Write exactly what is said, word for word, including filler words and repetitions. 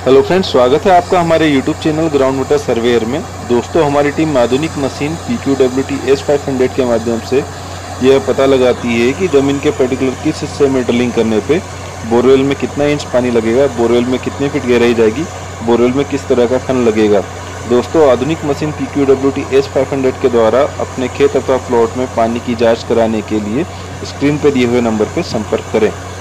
Hello friends, स्वागत है आपका हमारे YouTube channel ground water surveyor में। दोस्तों, हमारी टीम आधुनिक machine P Q W T S five hundred के माध्यम से यह पता लगाती है कि ज़मीन के पर्टिकुलर किस हिस्से में ड्रिलिंग करने पे बोरवेल में कितना इंच पानी लगेगा, बोरवेल में कितने फीट गहराई जाएगी, बोरवेल में किस तरह का खन लगेगा। दोस्तों, आधुनिक machine P Q W T S five hundred के द्वारा अपने खेत अथवा प्लॉट में पानी की जाँच कराने के लिए स्क्रीन पर दिए हुए नंबर पर संपर्क करें।